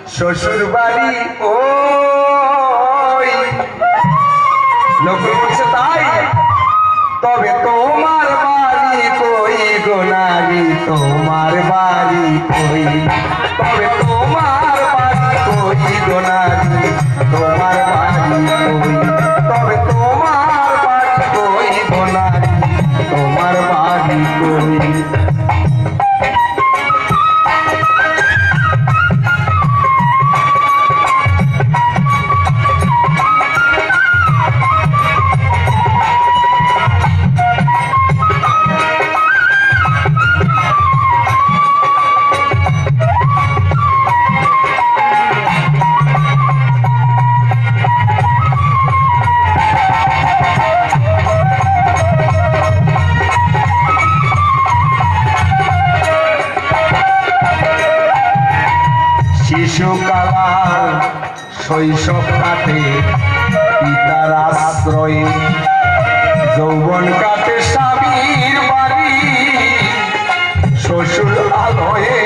শ্বশুর বাড়ি ওই লোকে বলছে তাই, তবে তোমার বাড়ি কই গো নারী, তোমার বাড়ি কই, তবে তোমার বাড়ি কই গো নারী, তোমার বাড়ি কই, তবে তোমার বাড়ি কই গো নারী, তোমার বাড়ি কই। শিশুকাল শৈশব কাটে পিতার আশ্রয়ে, যৌবন কাটে স্বামীর বাড়ি শ্বশুর আলয়ে।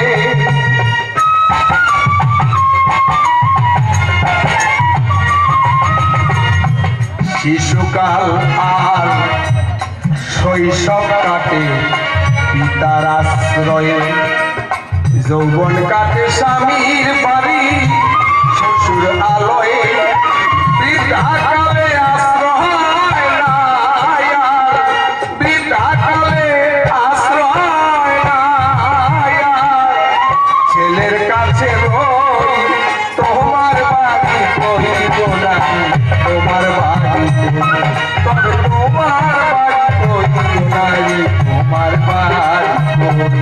শিশুকাল আর শৈশব কাটে পিতার আশ্রয়ে, যৌবন কাটে স্বামীর বাড়ি শ্বশুর আলয়ে। বৃদ্ধাকালে আশ্রয় নাই, বৃদ্ধাকালে আশ্রয় নাই, ছেলের কাছে রই, তোমার বাড়ি কই গো নারী, তোমার বাড়ি কই, তবে তোমার বাড়ি কই গো নারী, তোমার বাড়ি কই।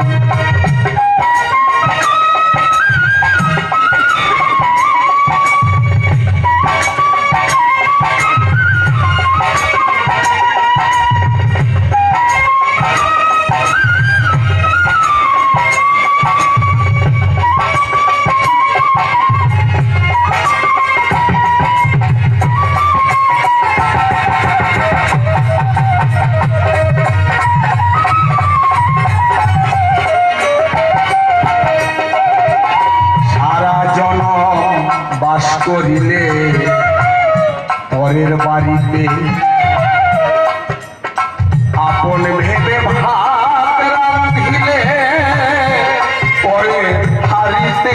করিলে পরের বাড়িতে আপন ভেবে ভাত রাঁধিলে পরের হাড়িতে,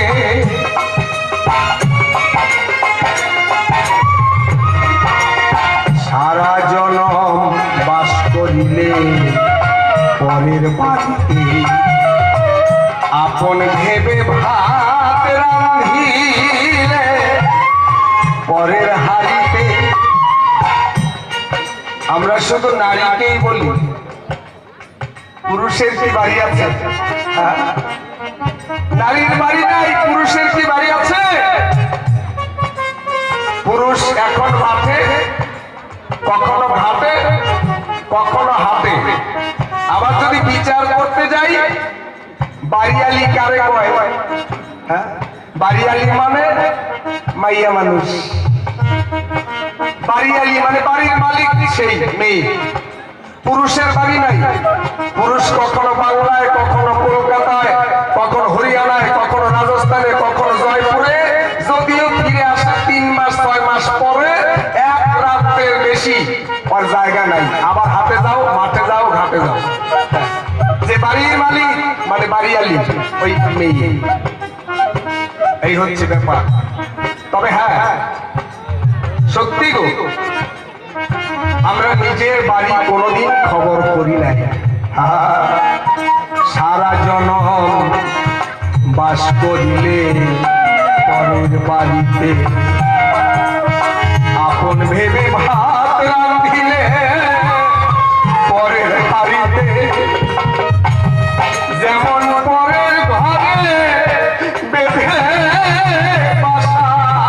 সারা জনম বাস করিলে পরের বাড়িতে আপন ভেবে ভাত রাঁধিলে পরের হাড়িতে। আমরা শুধু নারীকেই বলি, পুরুষের কি বাড়ি আছে? নারীর বাড়ি নাই, পুরুষের কি বাড়ি আছে? পুরুষ এখন মাঠে, কখনো ঘাটে, কখনো হাতে। আবার যদি বিচার করতে যাই, বাড়িয়ালি কারে কয়? বাড়িয়ালি মানে মাইয়া মানুষ, বাড়িয়ালি মানে বাড়ির মালিক সেই মেয়ে। পুরুষের বাড়ি নাই, পুরুষ কখনো বাংলায়, কখনো কলকাতায়, কখনো হরিয়ানায়, কখনো রাজস্থানে, কখনো জয়পুরে, যদিও ফিরে আসে 3 মাস 6 মাস পরে, এক রাতের বেশি ওর জায়গা নাই। আবার হাতে যাও, মাঠে যাও, ঘাটে যাও। যে বাড়ির মালিক মানে বাড়িয়ালি ওই মেয়ে। এই হচ্ছে ব্যাপার। তবে হ্যাঁ, সত্যি গো, আমরা নিজের বাড়ি কোনোদিন খবর করি নাই। সারা জনম বাস করিলে পরের বাড়িতে আপন ভেবে ভাত রাঁধিলে পরের হাড়িতে। যেমন পরের ঘরে বেঁধে বাসা,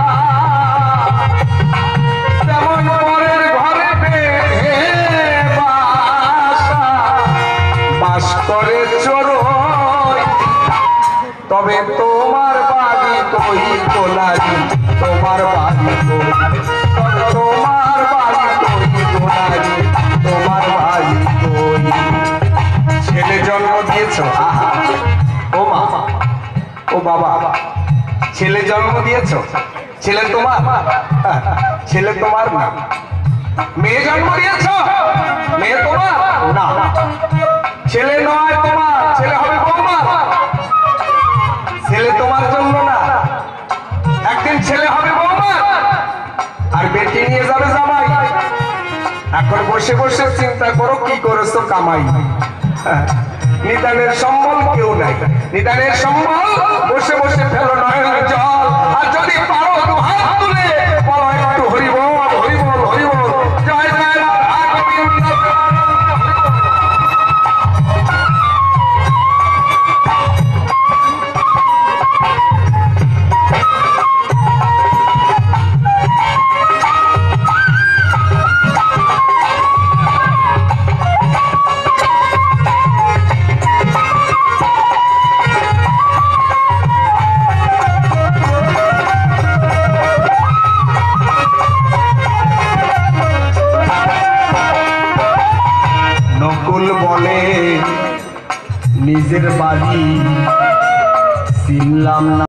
তেমন পরের ঘরে বেঁধে বাসা, বাস করে চোরই, তবে তোমার বাড়ি কই গো নারী, তোমার বাড়ি কই, তবে তোমার বাড়ি কই গো নারী, তোমার বাড়ি কই। ছেলে জন্ম দিয়েছ, আহা ও মা ও বাবা, ছেলে জন্ম দিয়েছ, ছেলে তোমার? ছেলে তোমার না। মেয়ে জন্ম দিয়েছ, মেয়ে তোমার না। ছেলে নয় তোমার, ছেলে হবে বৌমা। ছেলে তোমার জন্য না, একদিন ছেলে হবে বৌমা আর বেটি নিয়ে যাবে জামাই। এখন বসে বসে চিন্তা করো কি করেছো কামাই। নিদানের সম্বল কেউ নাই, নিদানের সম্বল বসে বসে ফেলো নয়নের জল। আর যদি পারো দুহাত তুলে বলো একটু হরিবল হরিবল হরিবল, জয় জয় রাধা গোবিন্দ। নিজের বাড়ি চিনলাম না।